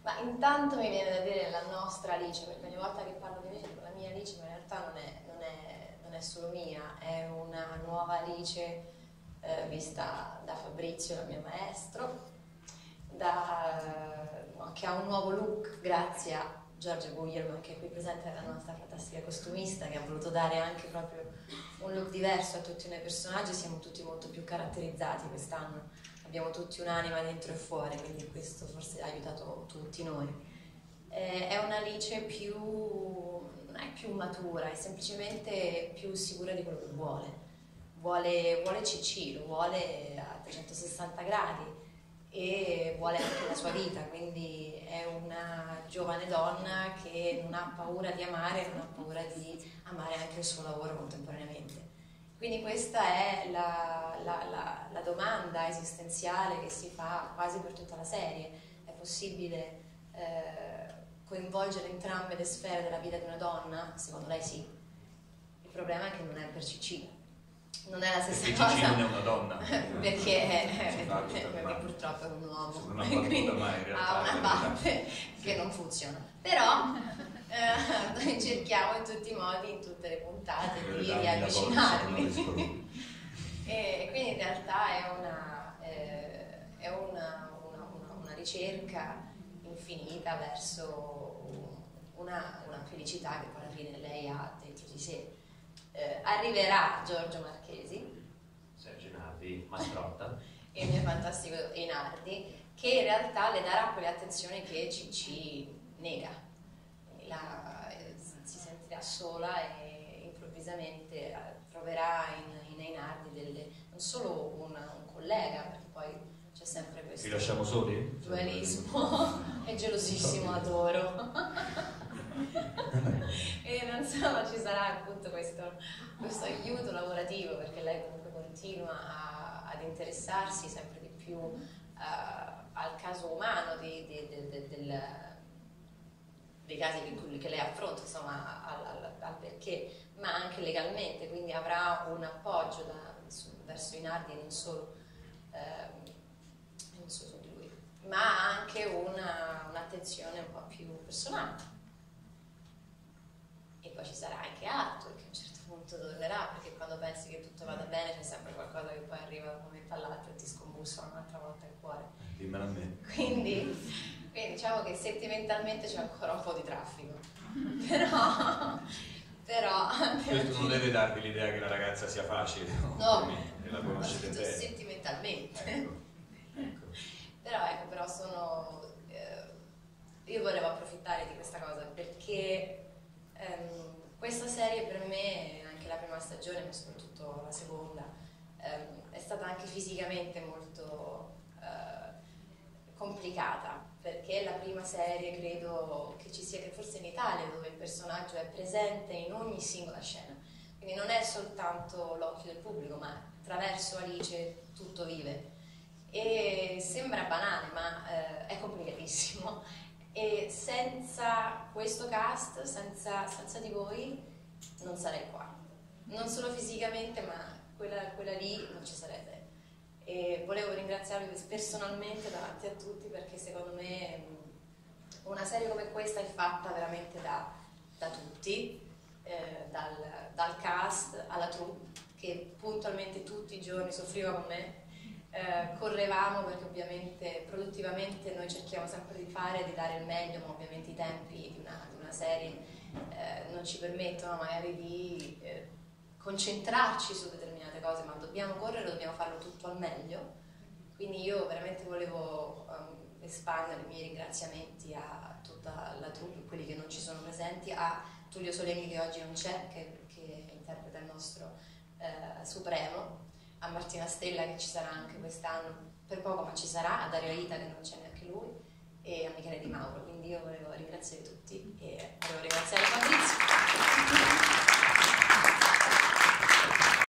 Ma intanto mi viene da dire la nostra Alice, perché ogni volta che parlo di Alice dico la mia Alice, ma in realtà non è solo mia, è una nuova Alice vista da Fabrizio, il mio maestro, che ha un nuovo look grazie a Giorgia Guglielmo, che è qui presente, la nostra fantastica costumista, che ha voluto dare anche proprio un look diverso a tutti noi personaggi. Siamo tutti molto più caratterizzati quest'anno, abbiamo tutti un'anima dentro e fuori, quindi questo forse ha aiutato tutti noi. È un'Alice non è più matura, è semplicemente più sicura di quello che vuole CC, lo vuole a 360 gradi e vuole anche la sua vita, quindi è una giovane donna che non ha paura di amare, non ha paura di amare anche il suo lavoro contemporaneamente. Quindi questa è la domanda esistenziale che si fa quasi per tutta la serie: è possibile coinvolgere entrambe le sfere della vita di una donna? Secondo lei sì. Il problema è che non è per Cicina. Non è la stessa cosa. Perché non è una donna. perché purtroppo è un uomo. Quindi ha una parte che non funziona. Però noi cerchiamo in tutti i modi, in tutte le puntate, di riavvicinarli. E quindi in realtà è una ricerca infinita verso una felicità che poi alla fine lei ha dentro di sé. Arriverà Giorgio Marchesi, Sergio Nardi, Mastrotta e il mio fantastico Enardi, che in realtà le darà quelle attenzioni che CC nega. Si sentirà sola e improvvisamente troverà in Enardi non solo un collega, perché poi c'è sempre questo Ci lasciamo soli? dualismo e gelosissimo, adoro. E non solo ci sarà appunto questo aiuto lavorativo, perché lei comunque continua ad interessarsi sempre di più al caso umano dei casi che lei affronta, insomma, al perché, ma anche legalmente, quindi avrà un appoggio verso Enardi e non solo su di lui, ma anche un'attenzione un po' più personale. E poi ci sarà anche Arthur, che a un certo punto tornerà, perché quando pensi che tutto vada bene c'è sempre qualcosa che poi arriva da un momento all'altro e ti scombussola un'altra volta il cuore. Dimmelo a me. Quindi diciamo che sentimentalmente c'è ancora un po' di traffico. Però questo non deve darvi l'idea che la ragazza sia facile, no, e la conoscete bene. Sentimentalmente. Ecco. Però io volevo approfittare di questa cosa perché questa serie per me, anche la prima stagione ma soprattutto la seconda, è stata anche fisicamente molto complicata, perché la prima serie credo che ci sia, che forse in Italia, dove il personaggio è presente in ogni singola scena, quindi non è soltanto l'occhio del pubblico, ma attraverso Alice tutto vive. E sembra banale, ma è complicatissimo, e senza questo cast, senza di voi non sarei qua, non solo fisicamente, ma quella lì non ci sarebbe. E volevo ringraziarvi personalmente davanti a tutti, perché secondo me una serie come questa è fatta veramente da tutti, dal cast alla troupe, che puntualmente tutti i giorni soffriva con me. Correvamo, perché ovviamente produttivamente noi cerchiamo sempre di dare il meglio, ma ovviamente i tempi di una serie non ci permettono magari di concentrarci su determinate cose, ma dobbiamo correre, dobbiamo farlo tutto al meglio. Quindi io veramente volevo espandere i miei ringraziamenti a tutta la troupe, quelli che non ci sono presenti, a Tullio Soleghi, che oggi non c'è, che interpreta il nostro Supremo, a Martina Stella, che ci sarà anche quest'anno per poco, ma ci sarà, a Dario Aita, che non c'è neanche lui, e a Michele Di Mauro. Quindi io volevo ringraziare tutti e volevo ringraziare Fabrizio.